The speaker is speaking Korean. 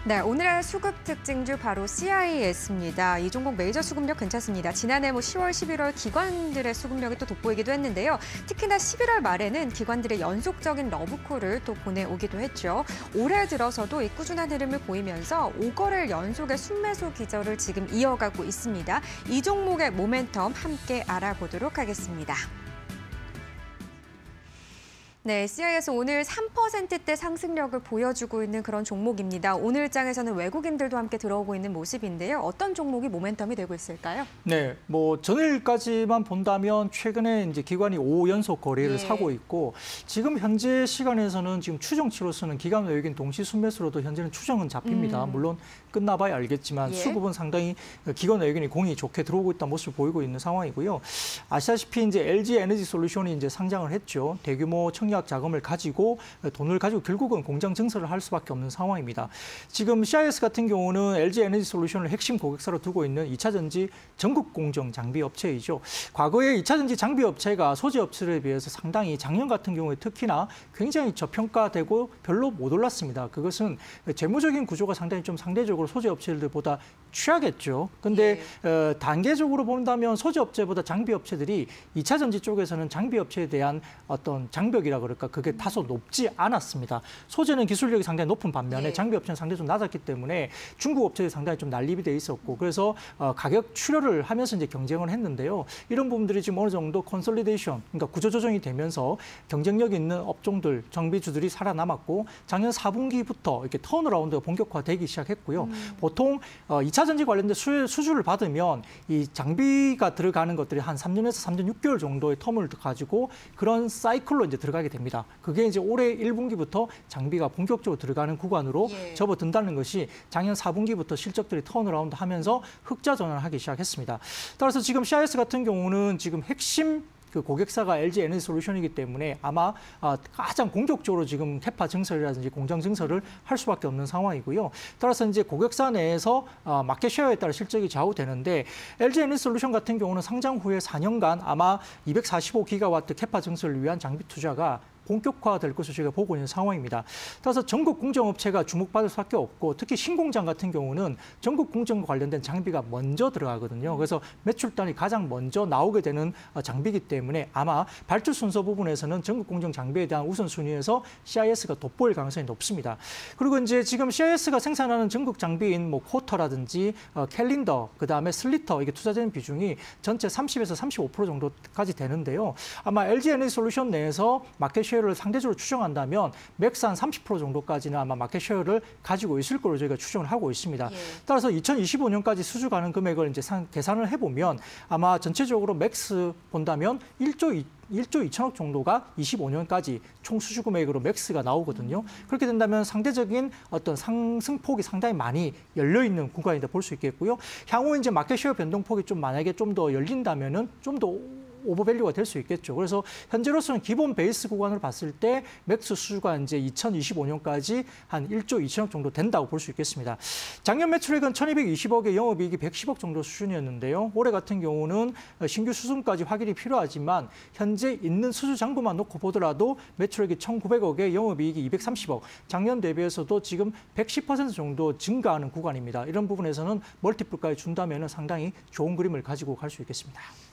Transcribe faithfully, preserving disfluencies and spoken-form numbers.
네, 오늘의 수급 특징주 바로 씨아이에스입니다. 이 종목 메이저 수급력 괜찮습니다. 지난해 뭐 시월, 십일월 기관들의 수급력이 또 돋보이기도 했는데요. 특히나 십일월 말에는 기관들의 연속적인 러브콜을 또 보내오기도 했죠. 올해 들어서도 이 꾸준한 흐름을 보이면서 오 거래일 연속의 순매수 기저를 지금 이어가고 있습니다. 이 종목의 모멘텀 함께 알아보도록 하겠습니다. 네, 씨아이에스 오늘 삼 퍼센트대 상승력을 보여주고 있는 그런 종목입니다. 오늘 장에서는 외국인들도 함께 들어오고 있는 모습인데요. 어떤 종목이 모멘텀이 되고 있을까요? 네, 뭐 전일까지만 본다면 최근에 이제 기관이 오 연속 거래를 예. 사고 있고 지금 현재 시간에서는 지금 추정치로서는 기관 외국인 동시 순매수로도 현재는 추정은 잡힙니다. 음. 물론 끝나봐야 알겠지만 예. 수급은 상당히 기관 외국인이 공이 좋게 들어오고 있다는 모습을 보이고 있는 상황이고요. 아시다시피 이제 엘지 에너지 솔루션이 이제 상장을 했죠. 대규모 청약 자금을 가지고 돈을 가지고 결국은 공장 증설을 할 수밖에 없는 상황입니다. 지금 씨아이에스 같은 경우는 엘지 에너지 솔루션을 핵심 고객사로 두고 있는 이 차 전지 전국 공정 장비 업체이죠. 과거에 이 차 전지 장비 업체가 소재 업체에 비해서 상당히 작년 같은 경우에 특히나 굉장히 저평가되고 별로 못 올랐습니다. 그것은 재무적인 구조가 상당히 좀 상대적으로 소재 업체들보다 취하겠죠. 근데 예. 어, 단계적으로 본다면 소재 업체보다 장비 업체들이 이 차 전지 쪽에서는 장비 업체에 대한 어떤 장벽이라고 그럴까 그게 다소 높지 않았습니다. 소재는 기술력이 상당히 높은 반면에 예. 장비 업체는 상당히 좀 낮았기 때문에 중국 업체들이 상당히 좀 난립이 돼 있었고 그래서 어, 가격 출혈을 하면서 이제 경쟁을 했는데요. 이런 부분들이 지금 어느 정도 컨솔리데이션, 그러니까 구조 조정이 되면서 경쟁력 있는 업종들, 정비주들이 살아남았고 작년 사 분기부터 이렇게 턴어라운드가 본격화되기 시작했고요. 음. 보통 어, 이 차 전지 관련된 수, 수주를 받으면 이 장비가 들어가는 것들이 한 삼 년에서 삼 년 육 개월 정도의 텀을 가지고 그런 사이클로 이제 들어가게 됩니다. 그게 이제 올해 일 분기부터 장비가 본격적으로 들어가는 구간으로 예. 접어든다는 것이 작년 사 분기부터 실적들이 턴어라운드 하면서 흑자 전환을 하기 시작했습니다. 따라서 지금 씨아이에스 같은 경우는 지금 핵심 그 고객사가 엘지 에너지 솔루션이기 때문에 아마 가장 공격적으로 지금 캐파 증설이라든지 공장 증설을 할 수밖에 없는 상황이고요. 따라서 이제 고객사 내에서 마켓 쉐어에 따라 실적이 좌우되는데 엘지 에너지 솔루션 같은 경우는 상장 후에 사 년간 아마 이백사십오 기가와트 캐파 증설을 위한 장비 투자가 본격화될 것으로 저희가 보고 있는 상황입니다. 따라서 전국 공정업체가 주목받을 수밖에 없고 특히 신공장 같은 경우는 전국 공정과 관련된 장비가 먼저 들어가거든요. 그래서 매출단이 가장 먼저 나오게 되는 장비이기 때문에 아마 발주 순서 부분에서는 전국 공정 장비에 대한 우선순위에서 씨아이에스가 돋보일 가능성이 높습니다. 그리고 이제 지금 씨아이에스가 생산하는 전국 장비인 뭐 쿼터라든지 어, 캘린더, 그다음에 슬리터 이게 투자되는 비중이 전체 삼십에서 삼십오 퍼센트 정도까지 되는데요. 아마 엘지 에너지 솔루션 내에서 마켓 쉐어를 상대적으로 추정한다면 맥스 한 삼십 퍼센트 정도까지는 아마 마켓 쉐어를 가지고 있을 걸로 저희가 추정을 하고 있습니다. 예. 따라서 이천이십오 년까지 수주 가는 금액을 이제 상, 계산을 해보면 아마 전체적으로 맥스 본다면 일조 이천억 정도가 이십오 년까지 총 수주 금액으로 맥스가 나오거든요. 그렇게 된다면 상대적인 어떤 상승폭이 상당히 많이 열려 있는 구간이다 볼 수 있겠고요. 향후 이제 마켓 쉐어 변동폭이 좀 만약에 좀 더 열린다면은 좀 더 오버밸류가 될 수 있겠죠. 그래서 현재로서는 기본 베이스 구간으로 봤을 때 맥스 수주가 이제 이천이십오 년까지 한 일조 이천억 정도 된다고 볼 수 있겠습니다. 작년 매출액은 천이백이십억에 영업이익이 백십억 정도 수준이었는데요. 올해 같은 경우는 신규 수준까지 확인이 필요하지만 현재 있는 수주 잔고만 놓고 보더라도 매출액이 천구백억에 영업이익이 이백삼십억, 작년 대비해서도 지금 백십 퍼센트 정도 증가하는 구간입니다. 이런 부분에서는 멀티플까지 준다면 상당히 좋은 그림을 가지고 갈 수 있겠습니다.